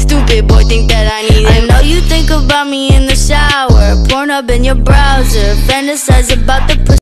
stupid boy think that I need it. I know you think about me in the shower, Pornhub in your browser, fantasize about the